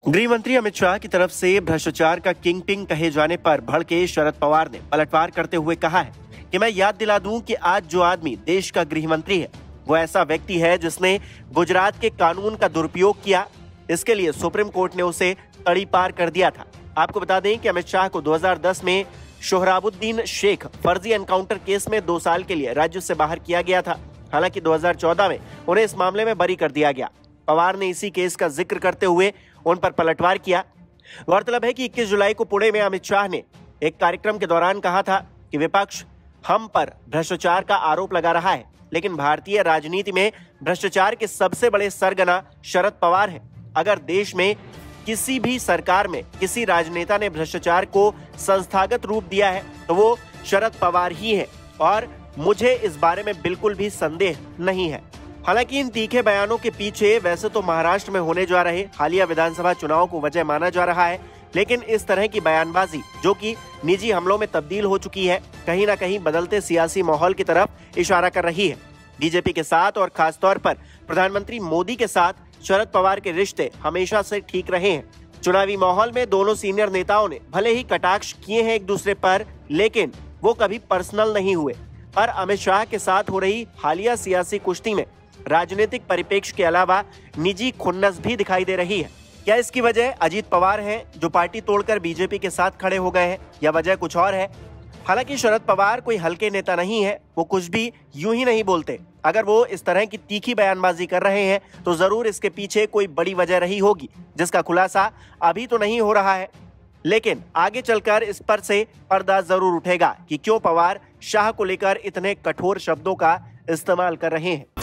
गृह मंत्री अमित शाह की तरफ से भ्रष्टाचार का किंग पिंग कहे जाने पर भड़के शरद पवार ने पलटवार करते हुए कहा है कि मैं याद दिला दूं कि आज जो आदमी देश का गृह मंत्री है वो ऐसा व्यक्ति है जिसने गुजरात के कानून का दुरुपयोग किया। इसके लिए सुप्रीम कोर्ट ने उसे तड़ी पार कर दिया था। आपको बता दें कि अमित शाह को 2010 में सोहराबुद्दीन शेख फर्जी एनकाउंटर केस में 2 साल के लिए राज्य से बाहर किया गया था। हालांकि 2014 में उन्हें इस मामले में बरी कर दिया गया। पवार ने इसी केस का जिक्र करते हुए उन पर पलटवार किया। गौरतलब है कि 21 जुलाई को पुणे में अमित शाह ने एक कार्यक्रम के दौरान कहा था कि विपक्ष हम पर भ्रष्टाचार का आरोप लगा रहा है, लेकिन भारतीय राजनीति में भ्रष्टाचार के सबसे बड़े सरगना शरद पवार हैं। अगर देश में किसी भी सरकार में किसी राजनेता ने भ्रष्टाचार को संस्थागत रूप दिया है तो वो शरद पवार ही है और मुझे इस बारे में बिल्कुल भी संदेह नहीं है। हालांकि इन तीखे बयानों के पीछे वैसे तो महाराष्ट्र में होने जा रहे हालिया विधानसभा चुनाव को वजह माना जा रहा है, लेकिन इस तरह की बयानबाजी जो कि निजी हमलों में तब्दील हो चुकी है, कहीं ना कहीं बदलते सियासी माहौल की तरफ इशारा कर रही है। बीजेपी के साथ और खासतौर पर प्रधानमंत्री मोदी के साथ शरद पवार के रिश्ते हमेशा से ठीक रहे हैं। चुनावी माहौल में दोनों सीनियर नेताओं ने भले ही कटाक्ष किए हैं एक दूसरे पर, लेकिन वो कभी पर्सनल नहीं हुए। पर अमित शाह के साथ हो रही हालिया सियासी कुश्ती में राजनीतिक परिप्रेक्ष्य के अलावा निजी खुन्नस भी दिखाई दे रही है। क्या इसकी वजह अजीत पवार हैं जो पार्टी तोड़कर बीजेपी के साथ खड़े हो गए हैं, या वजह कुछ और है? हालांकि शरद पवार कोई हल्के नेता नहीं है, वो कुछ भी यूं ही नहीं बोलते। अगर वो इस तरह की तीखी बयानबाजी कर रहे हैं तो जरूर इसके पीछे कोई बड़ी वजह रही होगी, जिसका खुलासा अभी तो नहीं हो रहा है, लेकिन आगे चलकर इस पर से पर्दा जरूर उठेगा कि क्यों पवार शाह को लेकर इतने कठोर शब्दों का इस्तेमाल कर रहे हैं।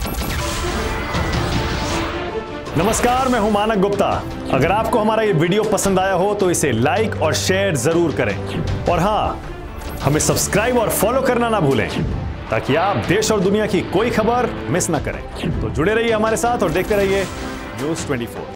नमस्कार, मैं हूं मानक गुप्ता। अगर आपको हमारा ये वीडियो पसंद आया हो तो इसे लाइक और शेयर जरूर करें, और हां, हमें सब्सक्राइब और फॉलो करना ना भूलें ताकि आप देश और दुनिया की कोई खबर मिस ना करें। तो जुड़े रहिए हमारे साथ और देखते रहिए न्यूज़ 24।